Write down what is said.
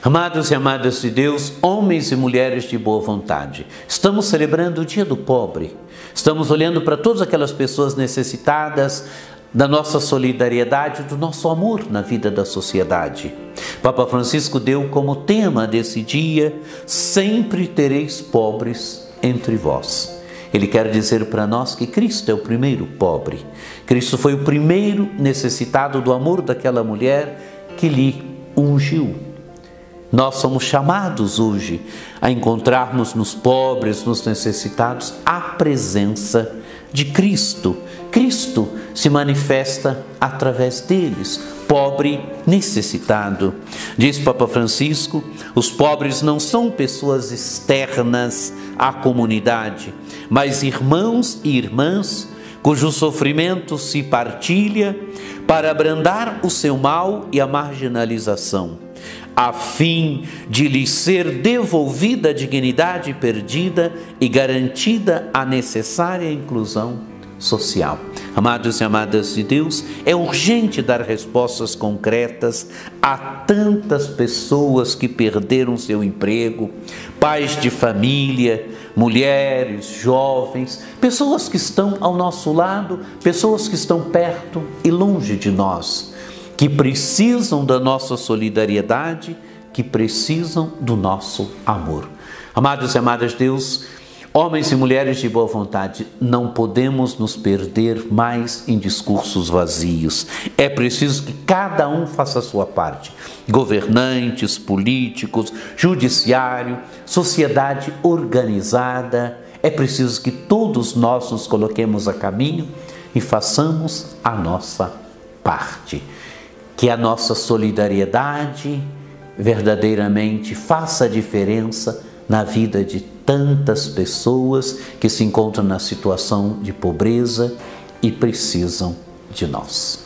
Amados e amadas de Deus, homens e mulheres de boa vontade, estamos celebrando o Dia do Pobre. Estamos olhando para todas aquelas pessoas necessitadas da nossa solidariedade, do nosso amor na vida da sociedade. Papa Francisco deu como tema desse dia: sempre tereis pobres entre vós. Ele quer dizer para nós que Cristo é o primeiro pobre. Cristo foi o primeiro necessitado do amor daquela mulher que lhe ungiu. Nós somos chamados hoje a encontrarmos nos pobres, nos necessitados, a presença de Cristo. Cristo se manifesta através deles, pobre, necessitado. Diz Papa Francisco, os pobres não são pessoas externas à comunidade, mas irmãos e irmãs cujo sofrimento se partilha para abrandar o seu mal e a marginalização, a fim de lhes ser devolvida a dignidade perdida e garantida a necessária inclusão social. Amados e amadas de Deus, é urgente dar respostas concretas a tantas pessoas que perderam seu emprego, pais de família, mulheres, jovens, pessoas que estão ao nosso lado, pessoas que estão perto e longe de nós, que precisam da nossa solidariedade, que precisam do nosso amor. Amados e amadas de Deus, homens e mulheres de boa vontade, não podemos nos perder mais em discursos vazios. É preciso que cada um faça a sua parte. Governantes, políticos, judiciário, sociedade organizada. É preciso que todos nós nos coloquemos a caminho e façamos a nossa parte. Que a nossa solidariedade verdadeiramente faça a diferença na vida de tantas pessoas que se encontram na situação de pobreza e precisam de nós.